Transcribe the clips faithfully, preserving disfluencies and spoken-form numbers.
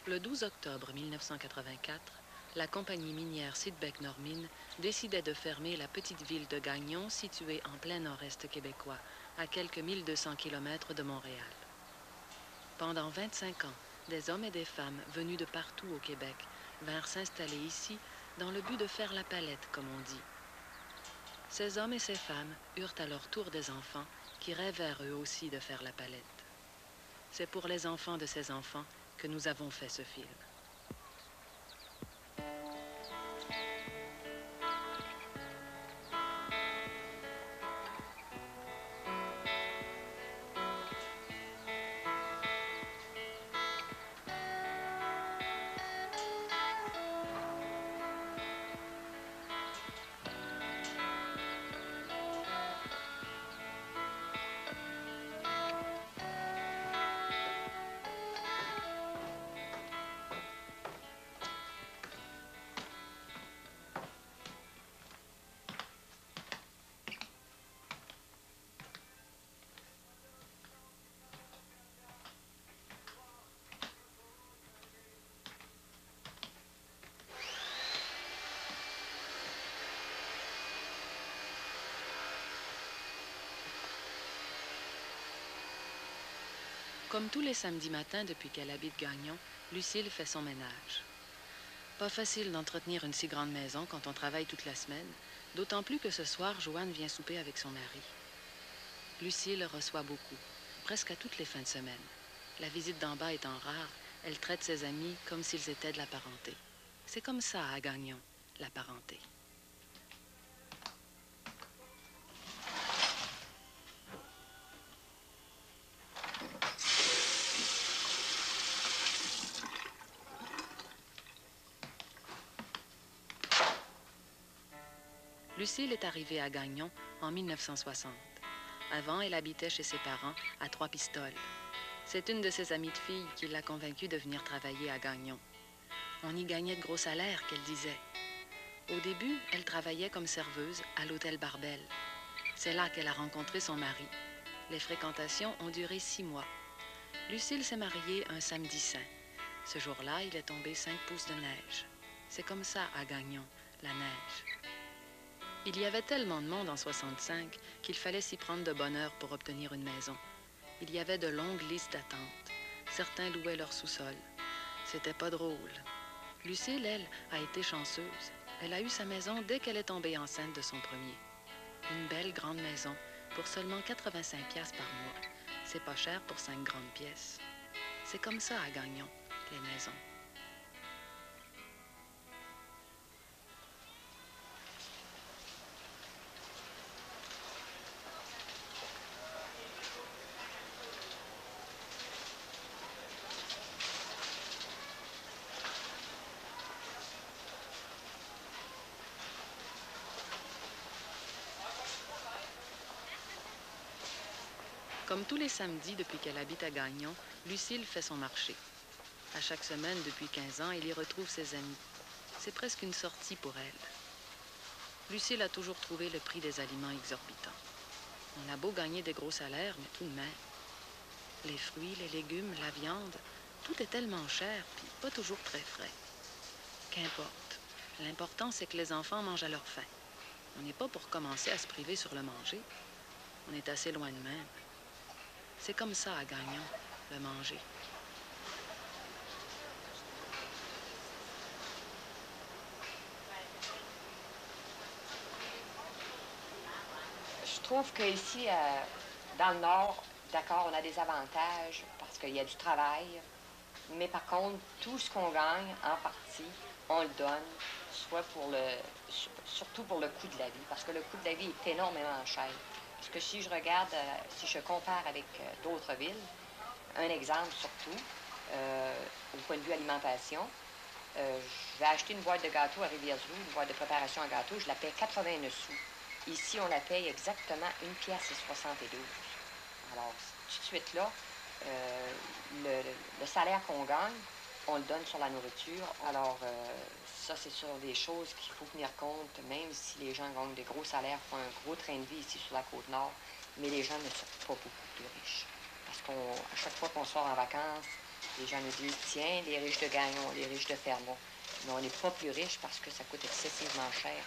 Le douze octobre mille neuf cent quatre-vingt-quatre, la compagnie minière Sydbeck-Normine décidait de fermer la petite ville de Gagnon, située en plein nord-est québécois, à quelques mille deux cents kilomètres de Montréal. Pendant vingt-cinq ans, des hommes et des femmes venus de partout au Québec vinrent s'installer ici dans le but de faire la palette, comme on dit. Ces hommes et ces femmes eurent à leur tour des enfants qui rêvèrent eux aussi de faire la palette. C'est pour les enfants de ces enfants que nous avons fait ce film. Comme tous les samedis matins depuis qu'elle habite Gagnon, Lucille fait son ménage. Pas facile d'entretenir une si grande maison quand on travaille toute la semaine, d'autant plus que ce soir, Joanne vient souper avec son mari. Lucille reçoit beaucoup, presque à toutes les fins de semaine. La visite d'en bas étant rare, elle traite ses amis comme s'ils étaient de la parenté. C'est comme ça à Gagnon, la parenté. Lucille est arrivée à Gagnon en mille neuf cent soixante. Avant, elle habitait chez ses parents à Trois-Pistoles. C'est une de ses amies de filles qui l'a convaincue de venir travailler à Gagnon. On y gagnait de gros salaires, qu'elle disait. Au début, elle travaillait comme serveuse à l'hôtel Barbel. C'est là qu'elle a rencontré son mari. Les fréquentations ont duré six mois. Lucille s'est mariée un samedi saint. Ce jour-là, il est tombé cinq pouces de neige. C'est comme ça à Gagnon, la neige. Il y avait tellement de monde en soixante-cinq qu'il fallait s'y prendre de bonne heure pour obtenir une maison. Il y avait de longues listes d'attente. Certains louaient leur sous-sol. C'était pas drôle. Lucille, elle, a été chanceuse. Elle a eu sa maison dès qu'elle est tombée enceinte de son premier. Une belle grande maison pour seulement quatre-vingt-cinq piastres par mois. C'est pas cher pour cinq grandes pièces. C'est comme ça à Gagnon, les maisons. Comme tous les samedis depuis qu'elle habite à Gagnon, Lucille fait son marché. À chaque semaine, depuis quinze ans, elle y retrouve ses amis. C'est presque une sortie pour elle. Lucille a toujours trouvé le prix des aliments exorbitant. On a beau gagner des gros salaires, mais tout de même. Les fruits, les légumes, la viande, tout est tellement cher, puis pas toujours très frais. Qu'importe. L'important, c'est que les enfants mangent à leur faim. On n'est pas pour commencer à se priver sur le manger. On est assez loin de même. C'est comme ça à Gagnon, le manger. Je trouve qu'ici, euh, dans le Nord, d'accord, on a des avantages parce qu'il y a du travail, mais par contre, tout ce qu'on gagne, en partie, on le donne, soit pour le, surtout pour le coût de la vie, parce que le coût de la vie est énormément cher. Parce que si je regarde, euh, si je compare avec euh, d'autres villes, un exemple surtout, euh, au point de vue alimentation, euh, je vais acheter une boîte de gâteau à Rivière-du-Loup, une boîte de préparation à gâteau, je la paie quatre-vingt-neuf sous. Ici, on la paye exactement une pièce et soixante-douze. Alors, tout de suite là, euh, le, le salaire qu'on gagne, on le donne sur la nourriture. Alors, euh, ça, c'est sur des choses qu'il faut tenir compte, même si les gens gagnent des gros salaires, font un gros train de vie ici sur la Côte-Nord, mais les gens ne sont pas beaucoup plus riches. Parce qu'à chaque fois qu'on sort en vacances, Les gens nous disent, tiens, les riches de Gagnon, les riches de Fermont. Mais on n'est pas plus riches parce que ça coûte excessivement cher.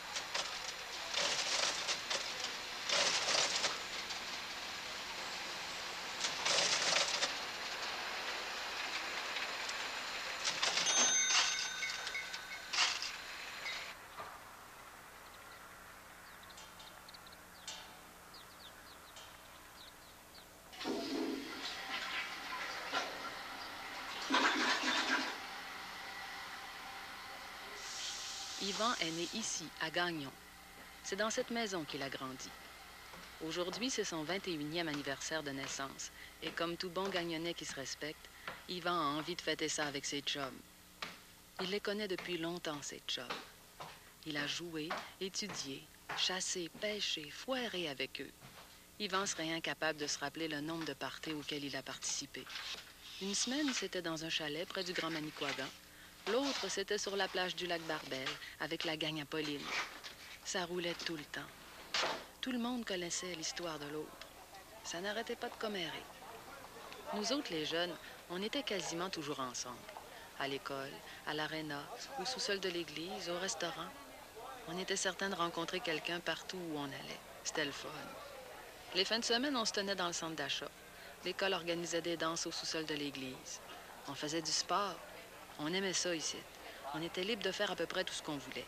Yvan est né ici, à Gagnon. C'est dans cette maison qu'il a grandi. Aujourd'hui, c'est son vingt et unième anniversaire de naissance. Et comme tout bon Gagnonnais qui se respecte, Yvan a envie de fêter ça avec ses chums. Il les connaît depuis longtemps, ces chums. Il a joué, étudié, chassé, pêché, foiré avec eux. Yvan serait incapable de se rappeler le nombre de parties auxquels il a participé. Une semaine, c'était dans un chalet près du Grand Manicouagan. L'autre, c'était sur la plage du lac Barbel, avec la gang à Pauline. Ça roulait tout le temps. Tout le monde connaissait l'histoire de l'autre. Ça n'arrêtait pas de commérer. Nous autres, les jeunes, on était quasiment toujours ensemble. À l'école, à l'aréna, au sous-sol de l'église, au restaurant. On était certains de rencontrer quelqu'un partout où on allait. C'était le fun. Les fins de semaine, on se tenait dans le centre d'achat. L'école organisait des danses au sous-sol de l'église. On faisait du sport. On aimait ça ici. On était libre de faire à peu près tout ce qu'on voulait.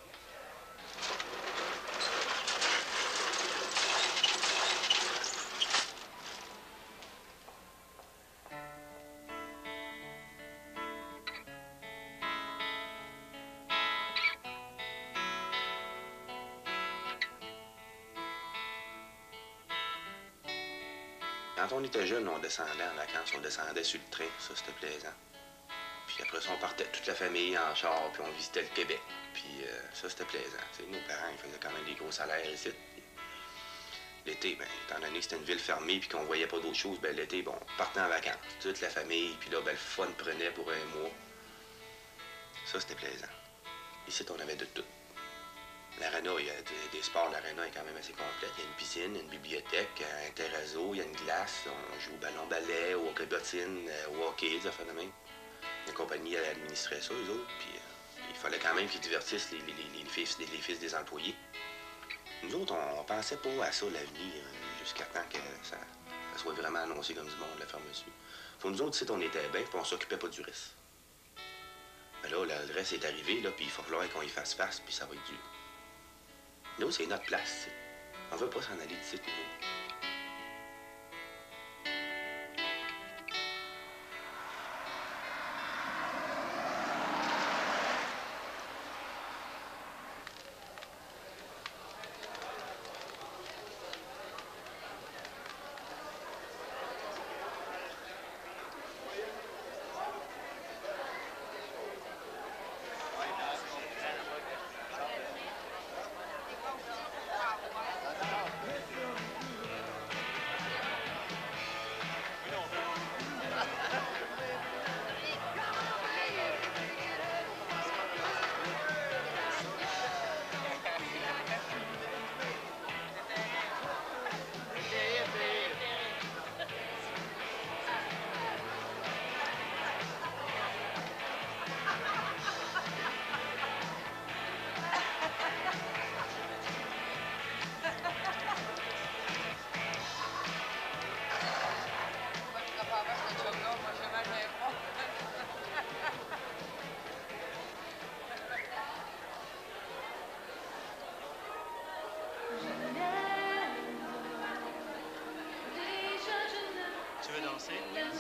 Quand on était jeune, on descendait en vacances, on descendait sur le train, ça c'était plaisant. Puis après ça, on partait toute la famille en char, puis on visitait le Québec. Puis euh, ça c'était plaisant. T'sais, nos parents, ils faisaient quand même des gros salaires ici. L'été, ben, étant donné que c'était une ville fermée puis qu'on voyait pas d'autres choses, ben l'été, bon, on partait en vacances, toute la famille, puis là, ben, le fun prenait pour un mois. Ça c'était plaisant. Ici, on avait de tout. L'aréna, il y a des, des sports, l'aréna est quand même assez complète. Il y a une piscine, une bibliothèque, un terrazzo, il y a une glace, on joue au ballon-ballet, au hockey-bottine, au hockey, des affaires de même. La compagnie elle administrait ça, eux autres, puis euh, il fallait quand même qu'ils divertissent les, les, les, les, fils, les, les fils des employés. Nous autres, on, on pensait pas à ça, l'avenir, jusqu'à temps que ça, ça soit vraiment annoncé comme du monde, la fermeture. Pour nous autres, ici, on était bien, puis on s'occupait pas du reste. Mais là, le reste est arrivé, là, puis il faut falloir qu'on y fasse face, puis ça va être dur. Nous, c'est notre place. On veut pas s'en aller d'ici, nous. Tu veux danser?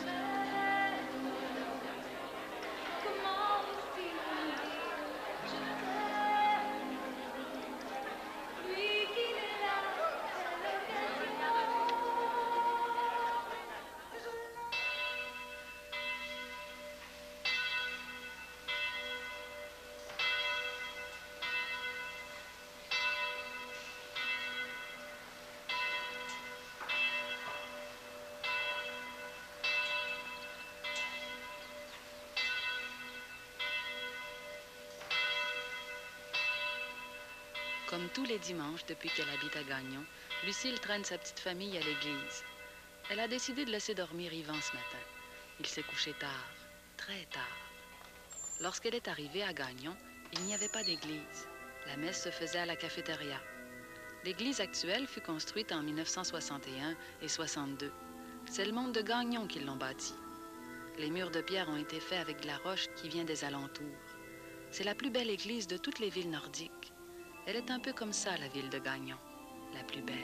Comme tous les dimanches depuis qu'elle habite à Gagnon, Lucille traîne sa petite famille à l'église. Elle a décidé de laisser dormir Yvan ce matin. Il s'est couché tard, très tard. Lorsqu'elle est arrivée à Gagnon, il n'y avait pas d'église. La messe se faisait à la cafétéria. L'église actuelle fut construite en mille neuf cent soixante et un et soixante-deux. C'est le monde de Gagnon qui l'ont bâtie. Les murs de pierre ont été faits avec de la roche qui vient des alentours. C'est la plus belle église de toutes les villes nordiques. Elle est un peu comme ça, la ville de Gagnon, la plus belle.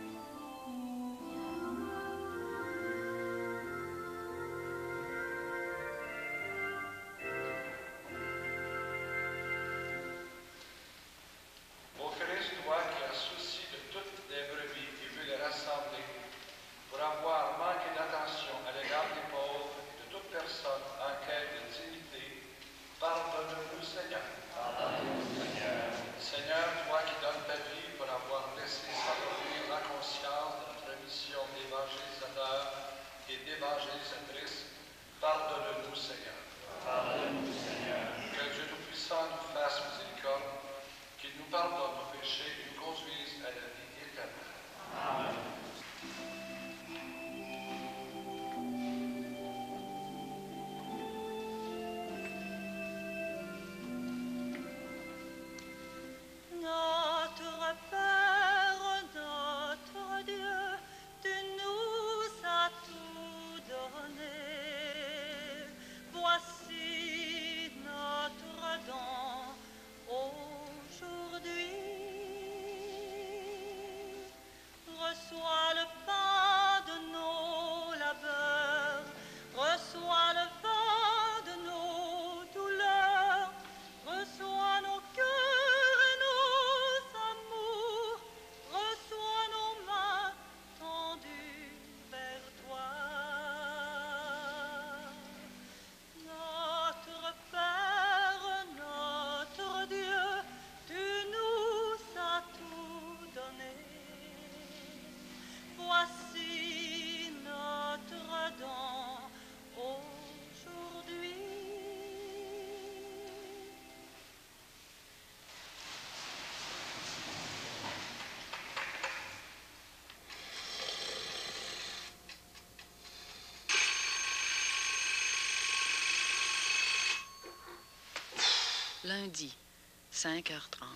Lundi, cinq heures trente.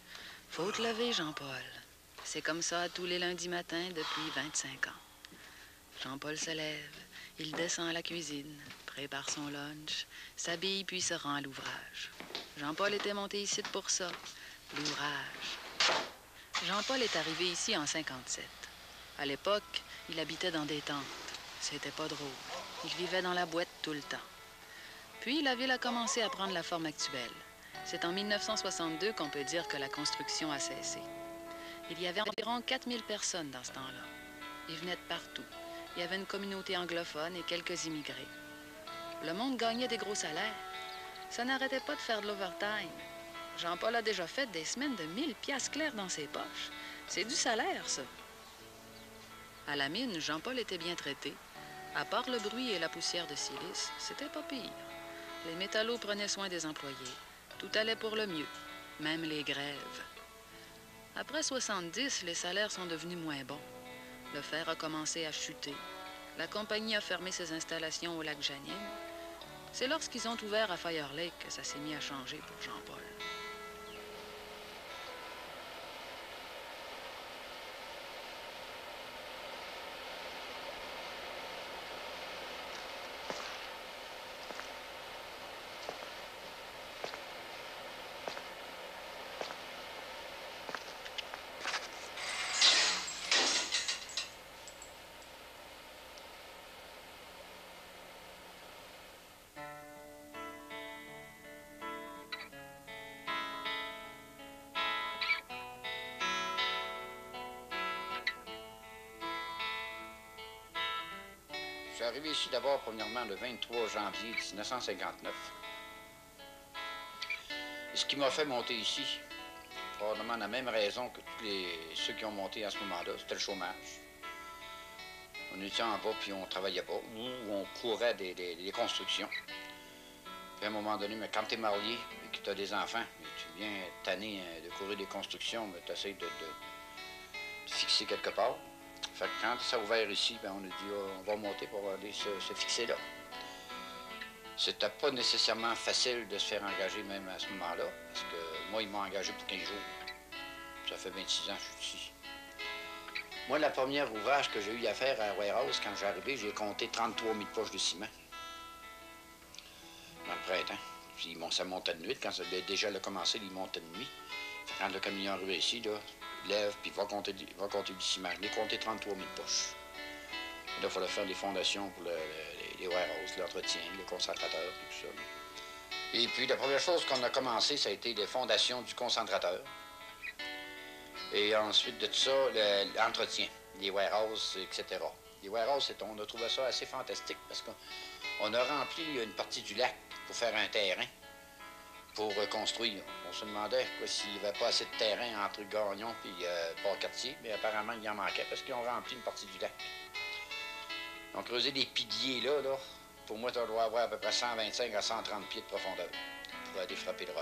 Faut te lever, Jean-Paul. C'est comme ça tous les lundis matins depuis vingt-cinq ans. Jean-Paul se lève, il descend à la cuisine, prépare son lunch, s'habille puis se rend à l'ouvrage. Jean-Paul était monté ici pour ça, l'ouvrage. Jean-Paul est arrivé ici en cinquante-sept. À l'époque, il habitait dans des tentes. C'était pas drôle. Il vivait dans la boîte tout le temps. Puis la ville a commencé à prendre la forme actuelle. C'est en mille neuf cent soixante-deux qu'on peut dire que la construction a cessé. Il y avait environ quatre mille personnes dans ce temps-là. Ils venaient de partout. Il y avait une communauté anglophone et quelques immigrés. Le monde gagnait des gros salaires. Ça n'arrêtait pas de faire de l'overtime. Jean-Paul a déjà fait des semaines de mille piastres clairs dans ses poches. C'est du salaire, ça. À la mine, Jean-Paul était bien traité. À part le bruit et la poussière de silice, c'était pas pire. Les métallos prenaient soin des employés. Tout allait pour le mieux, même les grèves. Après soixante-dix, les salaires sont devenus moins bons. Le fer a commencé à chuter. La compagnie a fermé ses installations au lac Janine. C'est lorsqu'ils ont ouvert à Fire Lake que ça s'est mis à changer pour Jean-Paul. Je suis arrivé ici d'abord, premièrement, le vingt-trois janvier mille neuf cent cinquante-neuf. Et ce qui m'a fait monter ici, probablement la même raison que tous les, ceux qui ont monté à ce moment-là, c'était le chômage. On était en bas, puis on travaillait pas, ou on courait des, des, des constructions. Puis à un moment donné, mais quand tu es marié et que tu as des enfants, et tu viens tanner de courir des constructions, tu essaies de, de te fixer quelque part. Fait que quand ça a ouvert ici, ben on a dit oh, on va monter pour aller se, se fixer là. C'était pas nécessairement facile de se faire engager même à ce moment-là, parce que moi, ils m'ont engagé pour quinze jours. Ça fait vingt-six ans que je suis ici. Moi, la première ouvrage que j'ai eu à faire à Warehouse, quand j'ai arrivé, j'ai compté trente-trois mille poches de ciment. Dans le printemps. Puis bon, ça montait de nuit. Quand ça avait déjà commencé, il montait de nuit. Quand le camion arrive ici, là, il lève, puis il va compter, il va compter du ciment. Je l'ai compté trente-trois mille poches. Et là, il fallait faire des fondations pour le, le, les warehouses, l'entretien, le concentrateur, et tout ça. Et puis, la première chose qu'on a commencé, ça a été les fondations du concentrateur. Et ensuite de tout ça, l'entretien, les warehouses, et cetera. Les warehouses, on a trouvé ça assez fantastique parce qu'on a rempli une partie du lac pour faire un terrain pour construire. On se demandait s'il n'y avait pas assez de terrain entre Gagnon et euh, Port-Cartier, mais apparemment, il y en manquait parce qu'ils ont rempli une partie du lac. On creusé des piliers là, là. Pour moi, ça doit avoir à peu près cent vingt-cinq à cent trente pieds de profondeur pour aller frapper le roc.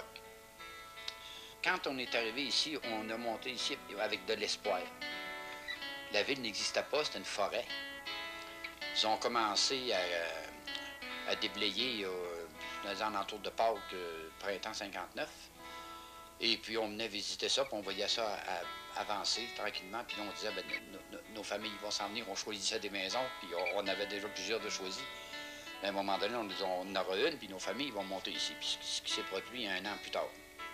Quand on est arrivé ici, on a monté ici avec de l'espoir. La ville n'existait pas, c'était une forêt. Ils ont commencé à, à déblayer euh, dans les alentours de Pâques, euh, printemps cinquante-neuf. Et puis on venait visiter ça, puis on voyait ça à, à avancer tranquillement. Puis on disait, ben, no, no, nos familles vont s'en venir, on choisissait des maisons, puis on, on avait déjà plusieurs de choisis. Mais à un moment donné, on, on en aura une, puis nos familles vont monter ici. Puis ce qui s'est produit un an plus tard.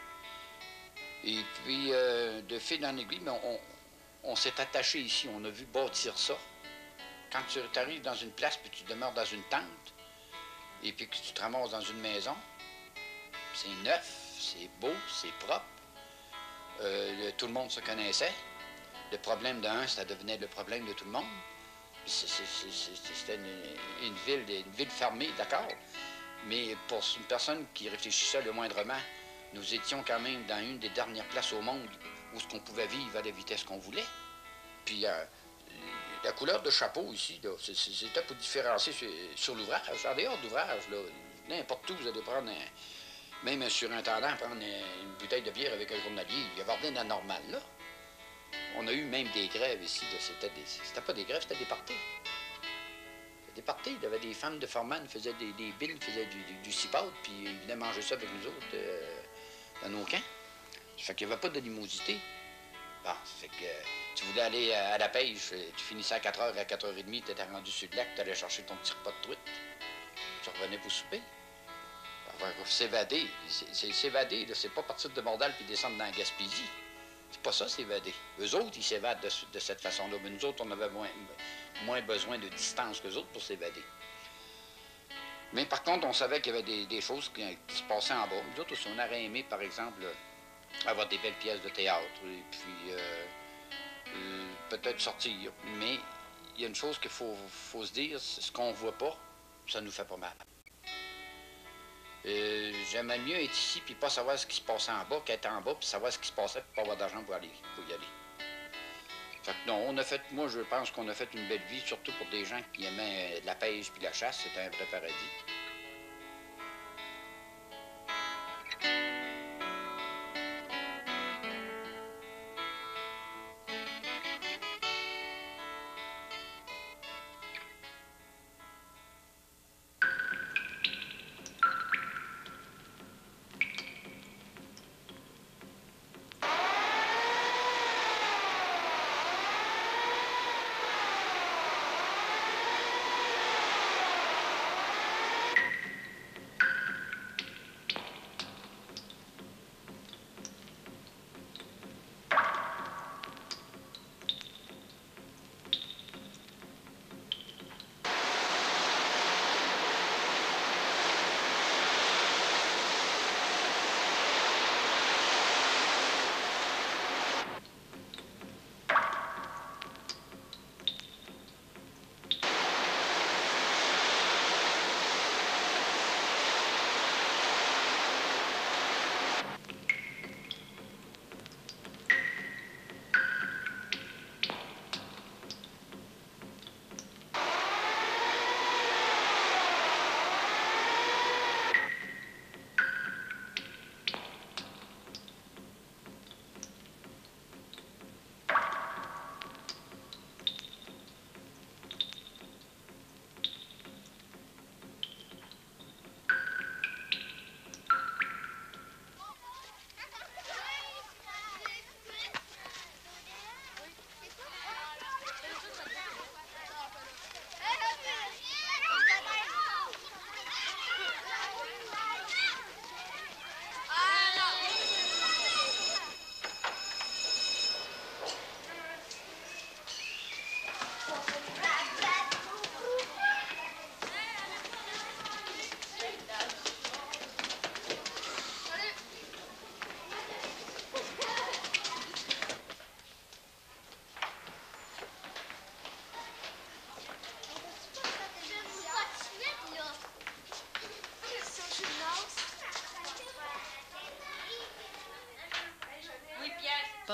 Et puis, euh, de fil en aiguille, on, on, on s'est attaché ici, on a vu bâtir ça. Quand tu arrives dans une place, puis tu demeures dans une tente, et puis que tu te ramasses dans une maison, c'est neuf, c'est beau, c'est propre. Euh, le, tout le monde se connaissait. Le problème d'un, ça devenait le problème de tout le monde. C'était une, une ville, une ville fermée, d'accord. Mais pour une personne qui réfléchissait le moindrement, nous étions quand même dans une des dernières places au monde où ce qu'on pouvait vivre à la vitesse qu'on voulait. Puis euh, la couleur de chapeau ici, c'était pour différencier sur, sur l'ouvrage. En dehors d'ouvrage, n'importe où, vous allez prendre, un, même un surintendant, prendre une, une bouteille de bière avec un journalier, il y avait rien d'anormal là. On a eu même des grèves ici, c'était pas des grèves, c'était des parties. Des parties, il y avait des femmes de foreman qui faisaient des, des bines, faisaient du, du, du cipote, puis ils venaient manger ça avec nous autres euh, dans nos camps. Ça fait qu'il n'y avait pas d'animosité. Bon, ça fait que euh, tu voulais aller à, à la pêche, tu finissais à quatre heures, à quatre heures trente, tu étais rendu sur le lac, tu allais chercher ton petit repas de truite. Tu revenais pour souper. S'évader, c'est s'évader, c'est pas partir de Bordal puis descendre dans la Gaspésie. C'est pas ça, s'évader. Eux autres, ils s'évadent de, de cette façon-là, mais nous autres, on avait moins, moins besoin de distance qu'eux autres pour s'évader. Mais par contre, on savait qu'il y avait des, des choses qui, qui se passaient en bas. Nous autres aussi, on aurait aimé, par exemple, avoir des belles pièces de théâtre, et puis euh, euh, peut-être sortir. Mais il y a une chose qu'il faut, faut se dire, c'est ce qu'on voit pas, ça nous fait pas mal. Euh, J'aimais mieux être ici puis pas savoir ce qui se passait en bas qu'être en bas puis savoir ce qui se passait puis pas avoir d'argent pour aller, pour y aller. Fait que non, on a fait, moi je pense qu'on a fait une belle vie, surtout pour des gens qui aimaient la pêche puis la chasse, c'était un vrai paradis.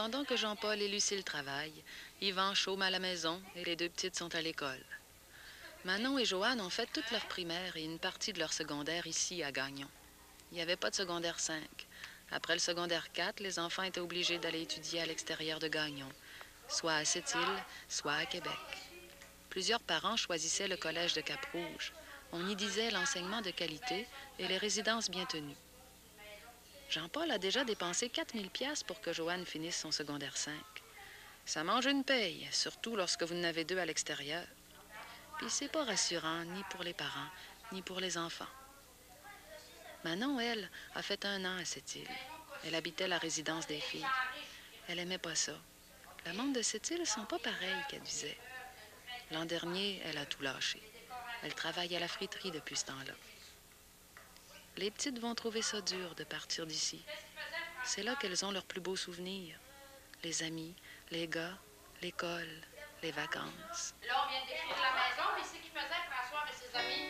Pendant que Jean-Paul et Lucille travaillent, Yvan chôme à la maison et les deux petites sont à l'école. Manon et Joanne ont fait toute leur primaire et une partie de leur secondaire ici, à Gagnon. Il n'y avait pas de secondaire cinq. Après le secondaire quatre, les enfants étaient obligés d'aller étudier à l'extérieur de Gagnon, soit à Sept-Îles, soit à Québec. Plusieurs parents choisissaient le collège de Cap-Rouge. On y disait l'enseignement de qualité et les résidences bien tenues. Jean-Paul a déjà dépensé quatre mille piastres pour que Joanne finisse son secondaire cinq. Ça mange une paye, surtout lorsque vous en avez deux à l'extérieur. Puis c'est pas rassurant ni pour les parents, ni pour les enfants. Manon, elle, a fait un an à Sept-Îles. Elle habitait la résidence des filles. Elle aimait pas ça. Le monde de Sept-Îles sont pas pareils, qu'elle disait. L'an dernier, elle a tout lâché. Elle travaille à la friterie depuis ce temps-là. Les petites vont trouver ça dur de partir d'ici. C'est là qu'elles ont leurs plus beaux souvenirs. Les amis, les gars, l'école, les vacances. Là, on vient de décrire la maison, mais c'est ce qu'il faisait François avec ses amis.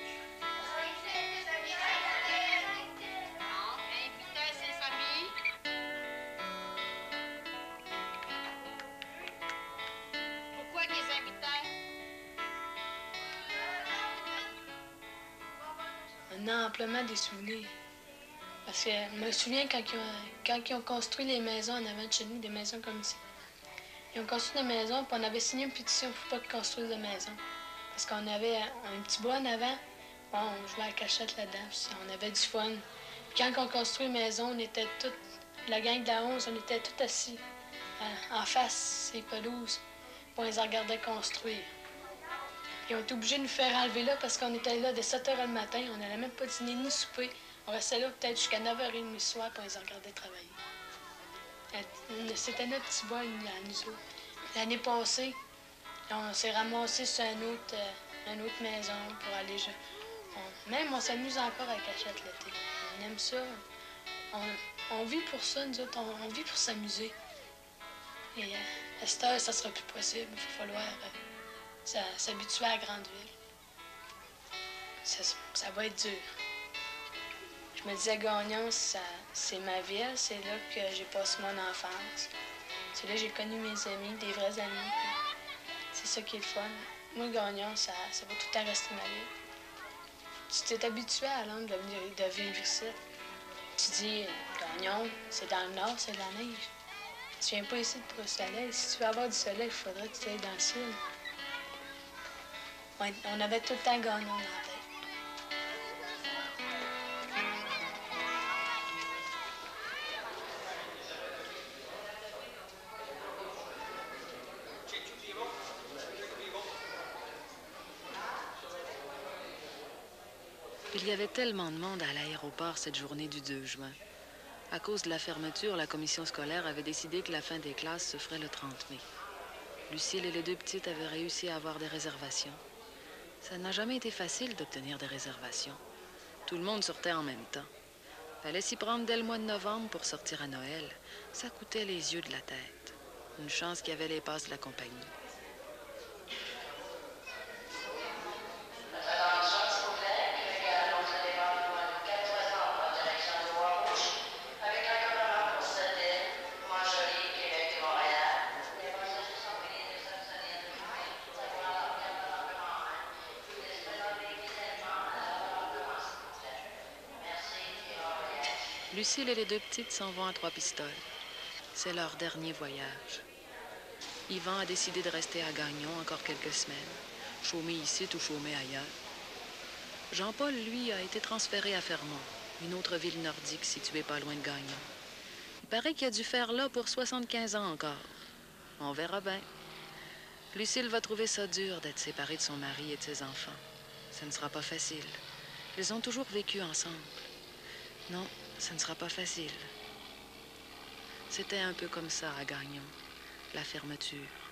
Non, il invitait ses amis. Pourquoi qu'ils les invitait? On a amplement des souvenirs. Parce que je me souviens quand ils, ont, quand ils ont construit les maisons en avant de chez nous, des maisons comme ici. Ils ont construit des maisons, puis on avait signé une pétition pour pas qu'ils construisent de maisons. Parce qu'on avait un petit bois en avant, bon, on jouait à la cachette là-dedans, puis on avait du fun. Puis quand on construit une maison, on était toute, la gang de la onze, on était tous assis euh, en face, ces pelouses, puis on les regardait construire. Puis ils ont été obligés de nous faire enlever là parce qu'on était là de sept heures le matin, on n'allait même pas dîner ni souper. On restait là peut-être jusqu'à neuf heures trente le soir, puis on les regardait travailler. C'était notre petit bois à nous autres. L'année passée, on s'est ramassé sur une autre, euh, une autre maison pour aller... On, même on s'amuse encore à la cachette l'été. On aime ça. On, on vit pour ça, nous autres. On, on vit pour s'amuser. Et euh, à cette heure, ça sera plus possible. Il va falloir euh, s'habituer à la grande ville. Ça, ça va être dur. Je me disais, Gagnon, c'est ma ville, c'est là que j'ai passé mon enfance. C'est là que j'ai connu mes amis, des vrais amis. C'est ça qui est le fun. Moi, Gagnon, ça, ça va tout le temps rester ma ville. Tu t'es habitué à l'âme de, de vivre ici. Tu dis, Gagnon, c'est dans le nord, c'est de la neige. Tu viens pas ici pour le soleil. Si tu veux avoir du soleil, il faudrait que tu ailles dans le ciel. Ouais, on avait tout le temps Gagnon dans la tête. Il y avait tellement de monde à l'aéroport cette journée du deux juin. À cause de la fermeture, la commission scolaire avait décidé que la fin des classes se ferait le trente mai. Lucille et les deux petites avaient réussi à avoir des réservations. Ça n'a jamais été facile d'obtenir des réservations. Tout le monde sortait en même temps. Fallait s'y prendre dès le mois de novembre pour sortir à Noël. Ça coûtait les yeux de la tête. Une chance qu'il y avait les passes de la compagnie. Lucille et les deux petites s'en vont à Trois-Pistoles. C'est leur dernier voyage. Yvan a décidé de rester à Gagnon encore quelques semaines, chômer ici ou chômer ailleurs. Jean-Paul, lui, a été transféré à Fermont, une autre ville nordique située pas loin de Gagnon. Il paraît qu'il a dû faire là pour soixante-quinze ans encore. On verra bien. Lucille va trouver ça dur d'être séparée de son mari et de ses enfants. Ce ne sera pas facile. Ils ont toujours vécu ensemble. Non, ce ne sera pas facile. C'était un peu comme ça à Gagnon, la fermeture.